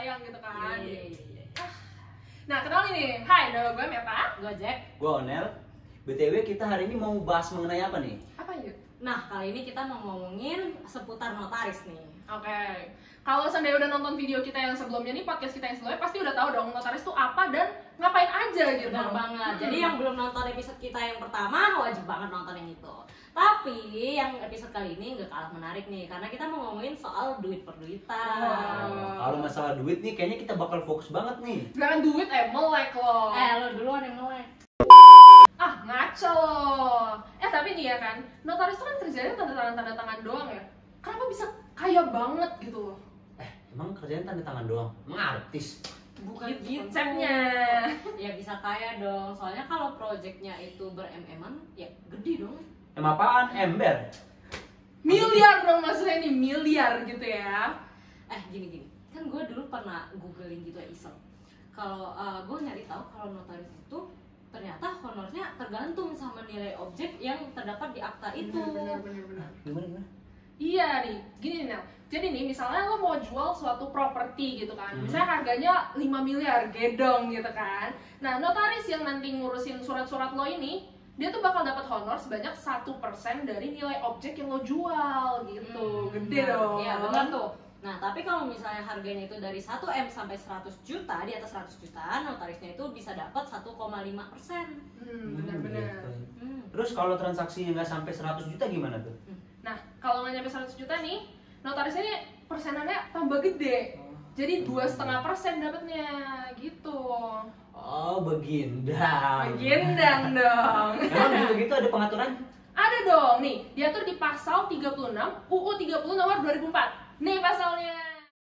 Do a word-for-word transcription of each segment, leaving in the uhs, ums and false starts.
sayang gitu kan. Iya, iya, iya. Nah, kenalin nih. Hai, nama gue Meta. Gue Jack. Gue Onel. B T W kita hari ini mau bahas mengenai apa nih? Apa yuk? Nah, kali ini kita mau ngomongin seputar notaris nih. Oke, okay. Kalau seandainya udah nonton video kita yang sebelumnya nih, podcast kita yang sebelumnya, pasti udah tahu dong notaris itu apa dan ngapain aja gitu. Benar banget. Hmm. Jadi yang belum nonton episode kita yang pertama, wajib banget nonton yang itu. Tapi yang episode kali ini nggak kalah menarik nih, karena kita mau ngomongin soal duit perduitan. Wow. Kalau masalah duit nih, kayaknya kita bakal fokus banget nih. Jangan duit, eh melek loh. Eh, lo duluan yang mulai. Ah, ngaco loh. Eh, tapi nih ya kan, notaris itu kan kerjanya tanda tangan tanda tangan doang ya. Kenapa bisa kaya banget gitu loh? Eh, emang kerjaan tanda tangan doang? Emang artis? Bukan Gitu gitu. konsepnya. Ya bisa kaya dong. Soalnya kalau projectnya itu ber-em-eman, ya gede dong. Em apaan? Ember? Miliar dong maksudnya nih, miliar gitu ya. Eh, gini-gini. Kan gue dulu pernah googling gitu ya, iseng. Kalau uh, gue nyari tahu kalau notaris itu ternyata honornya tergantung sama nilai objek yang terdapat di akta itu. Bener, bener, bener. Gimana, gimana? Iya nih, gini nih Nel. Jadi nih, misalnya lo mau jual suatu properti gitu kan, Hmm. misalnya harganya lima miliar, gedong gitu kan. Nah, notaris yang nanti ngurusin surat-surat lo ini, dia tuh bakal dapat honor sebanyak satu persen dari nilai objek yang lo jual gitu. Gede dong. Iya, benar tuh. Nah, tapi kalau misalnya harganya itu dari satu M sampai seratus juta, di atas seratus juta, notarisnya itu bisa dapat satu koma lima persen. Hmm, bener-bener. gitu. Hmm. Terus kalau transaksinya nggak sampai seratus juta gimana tuh? Nah, kalau nggak nyampe seratus juta nih, notarisnya ini persenannya tambah gede. Jadi dua setengah persen dapatnya gitu. Oh, begindang. Gendang dong. Emang gitu-gitu ada pengaturan? Ada dong, nih diatur di pasal tiga puluh enam U U tiga puluh nomor dua ribu empat. Nih pasalnya.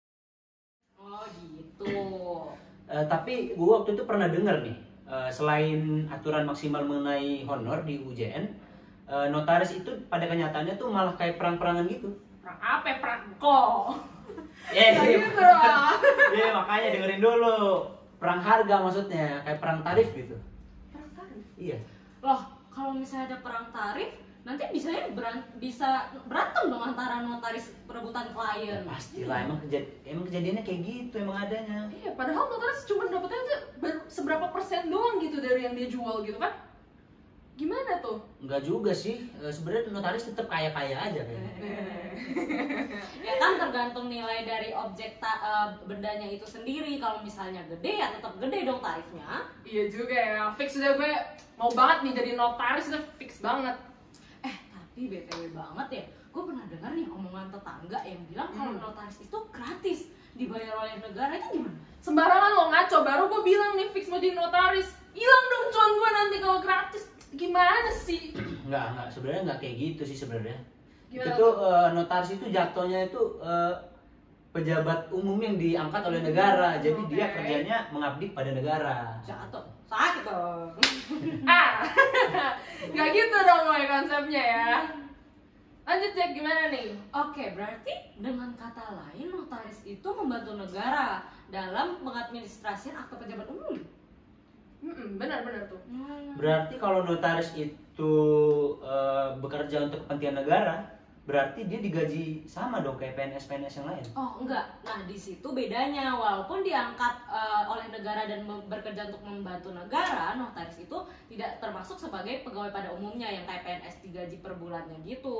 Oh, gitu. Eh, tapi gue waktu itu pernah dengar nih, eh, selain aturan maksimal mengenai honor di U J N, eh, notaris itu pada kenyataannya tuh malah kayak perang-perangan gitu. Perang apa? Perang ko. Eh, Kayak iya, gitu lah. iya, makanya dengerin dulu. Perang harga maksudnya, kayak perang tarif gitu. Perang tarif. Iya. Loh, kalau misalnya ada perang tarif, nanti bisa beran bisa berantem dong antara notaris perebutan klien. Pastilah, emang kejad emang kejadiannya kayak gitu emang adanya. Iya, padahal notaris cuma dapetnya aja ber- seberapa persen doang gitu dari yang dia jual gitu kan? Gimana tuh? Enggak juga sih, eh, sebenarnya notaris tetap kaya-kaya aja kayaknya. Ya kan tergantung nilai dari objek ta- eh, bendanya itu sendiri. Kalau misalnya gede ya tetap gede dong tarifnya. Iya juga ya, fix udah gue mau banget nih jadi notaris, udah fix banget. Eh tapi B T W banget ya, gue pernah dengar nih omongan tetangga yang bilang kalau Hmm. notaris itu gratis dibayar oleh negara, itu gimana? Sembarangan lo ngaco, baru gue bilang nih fix mau jadi notaris. Hilang dong cuan gue nanti kalau gratis. Gimana sih? Enggak, enggak, sebenarnya enggak kayak gitu sih sebenarnya. Gimana Itu tuh eh, notaris itu jatuhnya itu eh, pejabat umum yang diangkat oleh negara. Jadi Oke. dia kerjanya mengabdi pada negara. Jatuh, sakit dong. Ah, nggak gitu dong Moy konsepnya ya. Lanjut Jack, gimana nih? Oke, berarti dengan kata lain notaris itu membantu negara dalam pengadministrasian akta pejabat umum. Hmm, benar-benar tuh. Berarti kalau notaris itu eh, bekerja untuk kepentingan negara, berarti dia digaji sama dong kayak P N S P N S yang lain. Oh enggak, nah di situ bedanya. Walaupun diangkat eh, oleh negara dan mem- bekerja untuk membantu negara, notaris itu tidak termasuk sebagai pegawai pada umumnya yang kayak P N S digaji per bulannya gitu.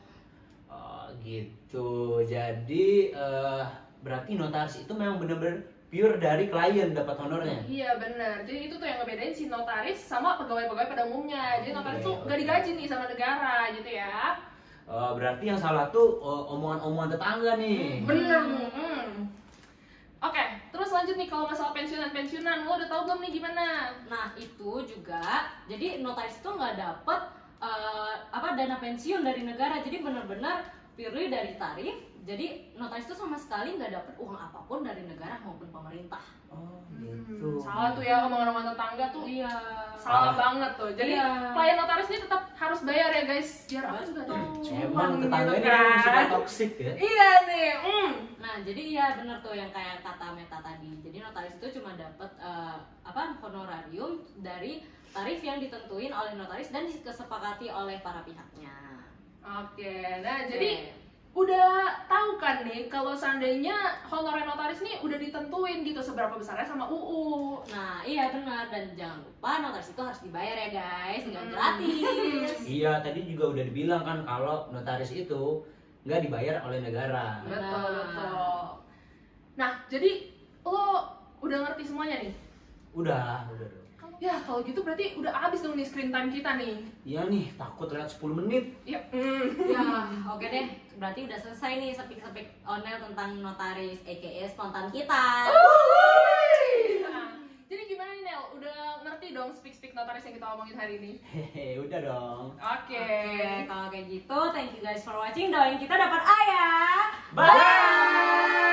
Oh, gitu. Jadi eh, berarti notaris itu memang benar-benar pure dari klien dapat honornya. Iya benar. Jadi itu tuh yang ngebedain si notaris sama pegawai-pegawai pada umumnya. Jadi notaris tuh Oke, nggak oke. digaji nih sama negara gitu ya. Oh, berarti yang salah tuh oh, omongan-omongan tetangga nih. Bener. Hmm. Oke, terus lanjut nih kalau masalah pensiunan-pensiunan, lo udah tahu belum nih gimana? Nah itu juga, jadi notaris itu nggak dapet eh, apa dana pensiun dari negara, jadi benar-benar purely dari tarif. Jadi notaris itu sama sekali nggak dapet uang apapun dari negara maupun pemerintah. Oh, Hmm, gitu. salah tuh ya omongan-omongan tetangga tuh. Iya. Salah Ah. banget tuh. Jadi Iya. klien notaris ini tetap harus bayar ya guys. Biar apa juga Betul. tuh. Emang Cuman tetangga gitu ini kan suka kan. toksik ya. Iya nih. Hmm. Nah, jadi iya bener tuh yang kayak kata Meta tadi. Jadi notaris itu cuma dapat eh, apa honorarium dari tarif yang ditentuin oleh notaris dan disepakati oleh para pihaknya. Oke, nah jadi udah tahu kan nih kalau seandainya honorer notaris nih udah ditentuin gitu seberapa besarnya sama U U. Nah iya benar, dan jangan lupa notaris itu harus dibayar ya guys, nggak Hmm. gratis. Iya, tadi juga udah dibilang kan kalau notaris itu nggak dibayar oleh negara. Betul, Benar. betul. Nah, jadi lo udah ngerti semuanya nih? Udah, udah dong. Ya, kalau gitu berarti udah habis dong nih screen time kita nih. Iya nih, takut lewat sepuluh menit. Ya, mm. Ya oke deh, berarti udah selesai nih sepik-sepik onel tentang notaris aka spontan kita. Nah, jadi gimana nih Nel? Udah ngerti dong speak-speak notaris yang kita omongin hari ini? Hehe, udah dong. Oke. Oke, kalau kayak gitu, thank you guys for watching. Doain kita dapat A ya. Bye.